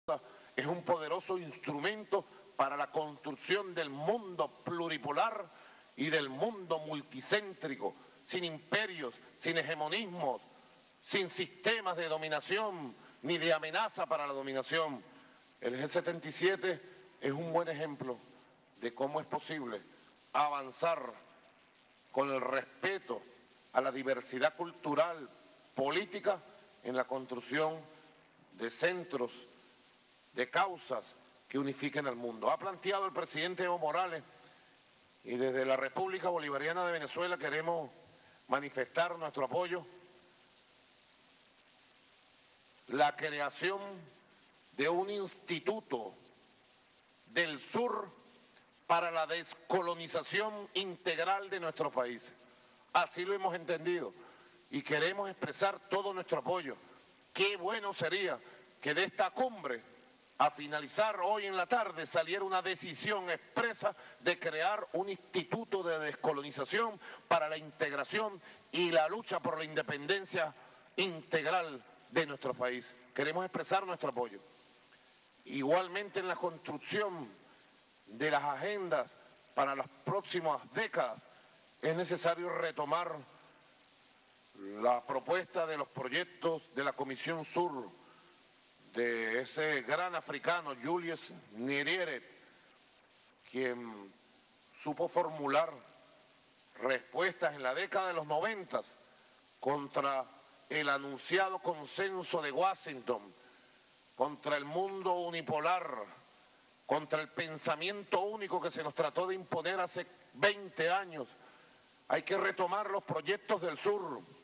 es un poderoso instrumento para la construcción del mundo pluripolar y del mundo multicéntrico, sin imperios, sin hegemonismos, sin sistemas de dominación ni de amenaza para la dominación. El G77 es un buen ejemplo de cómo es posible avanzar con el respeto a la diversidad cultural, política, en la construcción de centros, de causas que unifiquen al mundo. Ha planteado el presidente Evo Morales, y desde la República Bolivariana de Venezuela queremos manifestar nuestro apoyo, la creación de un instituto del sur para la descolonización integral de nuestro país. Así lo hemos entendido y queremos expresar todo nuestro apoyo. Qué bueno sería que de esta cumbre, a finalizar hoy en la tarde, saliera una decisión expresa de crear un instituto de descolonización para la integración y la lucha por la independencia integral de nuestro país. Queremos expresar nuestro apoyo. Igualmente en la construcción de las agendas para las próximas décadas es necesario retomar la propuesta de los proyectos de la Comisión Sur, de ese gran africano, Julius Nyerere, quien supo formular respuestas en la década de los 90 contra el anunciado consenso de Washington, contra el mundo unipolar, contra el pensamiento único que se nos trató de imponer hace 20 años. Hay que retomar los proyectos del sur,